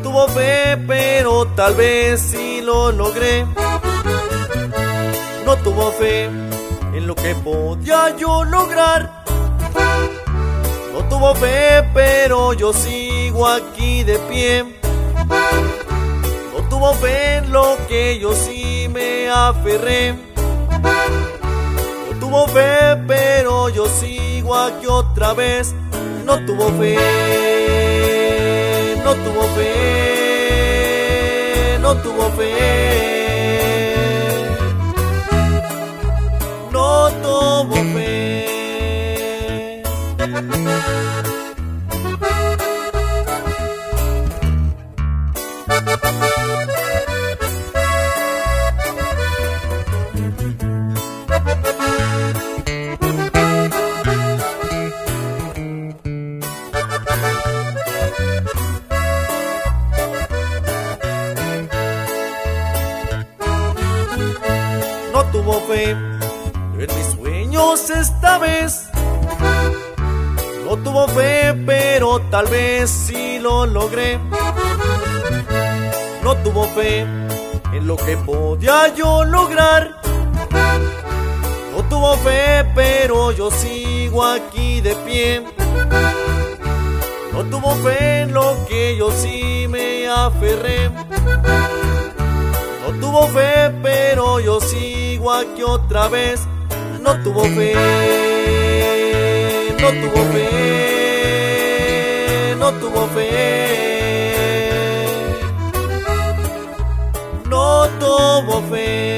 tuvo fe, pero tal vez sí lo logré. No tuvo fe en lo que podía yo lograr. No tuvo fe, pero yo sigo aquí de pie. No tuvo fe en lo que yo sí me aferré. No tuvo fe, pero yo sigo aquí otra vez. No tuvo fe, no tuvo fe, no tuvo fe, no tuvo fe. No tuvo fe en mis sueños esta vez. No tuvo fe, pero tal vez sí lo logré. No tuvo fe en lo que podía yo lograr. No tuvo fe, pero yo sigo aquí de pie. No tuvo fe en lo que yo sí me aferré. No tuvo fe, pero yo sigo aquí otra vez. No tuvo fe, no tuvo fe, no tuvo fe, no tuvo fe.